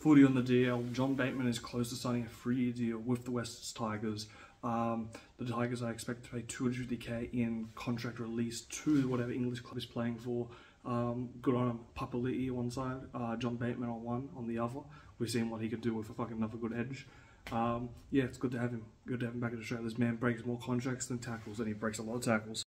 Footy on the DL. John Bateman is close to signing a 3-year deal with the West Tigers. The Tigers are expected to pay $250k in contract release to whatever English club is playing for. Good on him. Papali'i on one side, John Bateman on one, on the other. We've seen what he could do with a fucking another good edge. Yeah, it's good to have him. Good to have him back in Australia. This man breaks more contracts than tackles, and he breaks a lot of tackles.